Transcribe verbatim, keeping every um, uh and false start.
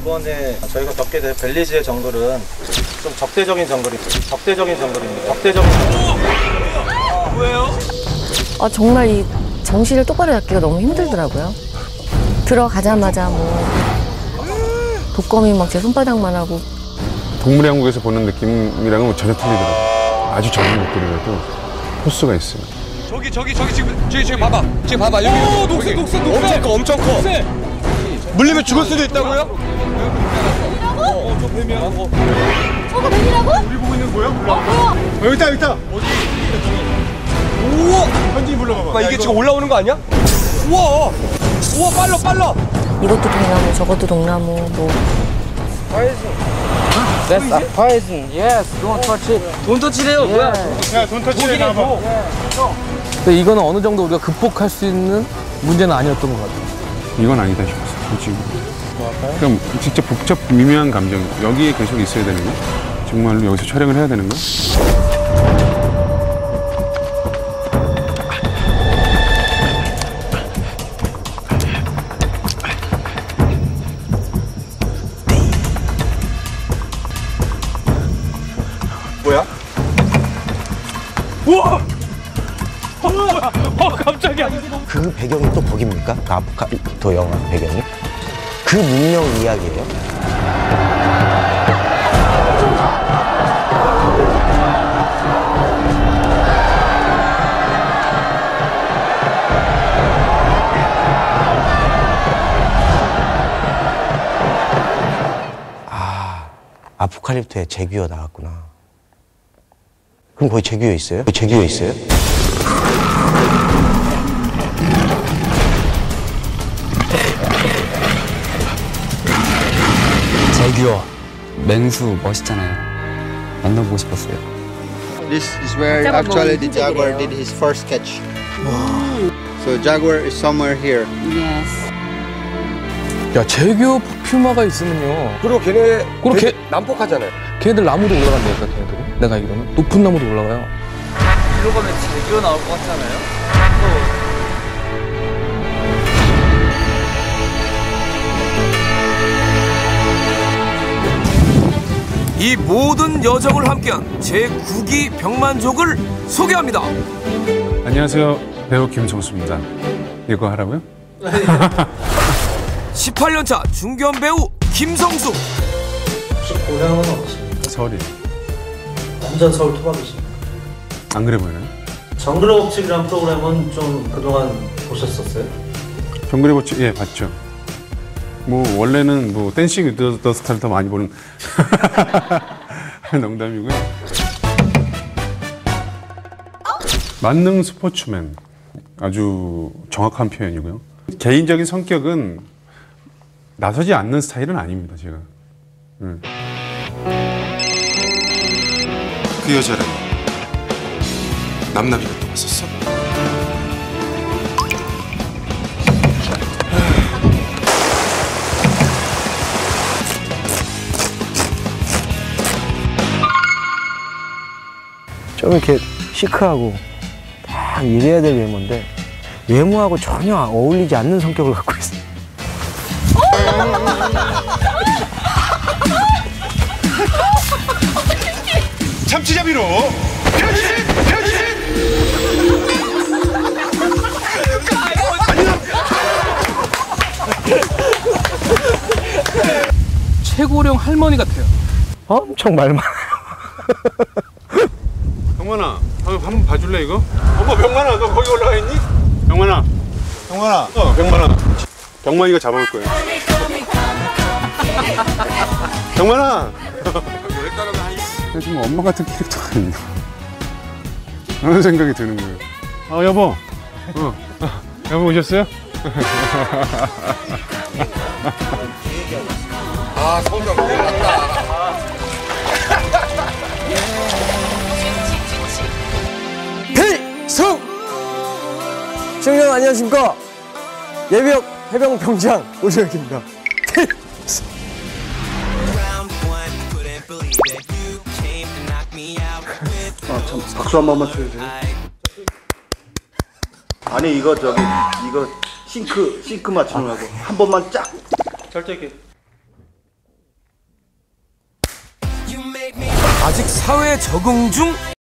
이번에 저희가 겪게 된 벨리즈의 정글은 좀 적대적인 정글입니다. 적대적인 정글입니다. 적대적인 정글. 왜요? 아, 정말 이 정신을 똑바로 잡기가 너무 힘들더라고요. 들어가자마자 뭐 독거미 막 제 손바닥만 하고. 동물의 왕국에서 보는 느낌이랑은 전혀 틀리더라고요. 아주 작은 것들이라도 포스가 있어요. 저기 저기 저기 지금 저기 저기 봐봐. 지금 봐봐. 여기 오, 녹색 녹색 녹색. 엄청 커 엄청 커. 녹색. 물리면 죽을 수도 있다고요? 뱀이라고? 어, 저 뱀이야. 어. 저거 뱀이라고? 우리 보고 있는 거야? 몰라. 어, 뭐야? 어, 여기 있다 여기 있다. 어디? 우와! 현진이 불러봐봐. 봐, 이게 지금 올라오는 거 아니야? 우와! 우와 빨라 빨라! 이것도 동나무, 저것도 동나무, 뭐. That's a poison. Yes, don't touch it. 돈 터치래요. 뭐야? 야, 돈 터치래 나봐. 근데 이거는 어느 정도 우리가 극복할 수 있는 문제는 아니었던 것 같아요. 이건 아니다 싶었어, 솔직히. 그럼 진짜 복잡 미묘한 감정 여기에 계속 있어야 되는 거야? 정말로 여기서 촬영을 해야 되는 거야? 뭐야? 우와! 어, 깜짝이야. 그 배경이 또 거깁니까? 그 아포칼립토 영화 배경이? 그 문명 이야기예요? 아, 아포칼립토에 제규어 나왔구나. 그럼 거기 제규어 있어요? 거기 제규어 있어요? 제규어 맹수 멋있잖아요. 만나보고 싶었어요. This is where actually the jaguar did his first catch. So jaguar is somewhere here. Yes. 야, 제규어 퓨마가 있으면요. 그리고 걔네 그리고 걔 난폭하잖아요. 걔네들 나무도 올라간다니까, 걔네들이. 내가 알기로는 높은 나무도 올라가요. 일로 가면 제규어 나올 것 같지 않아요? 이 모든 여정을 함께한 제구 기 병만족을 소개합니다. 안녕하세요, 배우 김성수입니다. 이거 하라고요? 십팔 년 차 중견 배우 김성수. 혹시 고향은 어디십니까? 서울이에요. 완전 서울 토박이십니까? 안 그래 보이나요? 정글의 법칙이라는 프로그램은 좀 그동안 보셨었어요? 정글의 법칙, 예, 봤죠. 뭐 원래는 뭐 댄싱 위드 더 스타를 더 많이 보는 농담이고요. 만능 스포츠맨, 아주 정확한 표현이고요. 개인적인 성격은 나서지 않는 스타일은 아닙니다, 제가. 응. 그 여자랑 남나비가 또 왔었어? 좀 이렇게 시크하고 딱 이래야 될 외모인데 외모하고 전혀 어울리지 않는 성격을 갖고 있어요. 참치잡이로 변신! 변신! 최고령 할머니 같아요. 엄청 말 많아요. 병만아, 한번 봐줄래 이거? 어머, 병만아, 너 거기 올라가 있니? 병만아, 병만아, 어, 병만아. 병만이가 잡아올 거야. 병만아. 요즘 엄마 같은 캐릭터가 있나? 그런 생각이 드는 거예요. 아, 여보. 어, 아, 여보 오셨어요? 아, 성경 끝났다. 필승! 시청자 안녕하십니까? 예비역 해병 병장 오재혁입니다. 필승! 아, 참, 박수 한 번만 쳐주세요. 아니 이거 저기 이거 싱크 싱크 맞추느라고 한 번만 쫙. 절대 이렇게 아직 사회 적응 중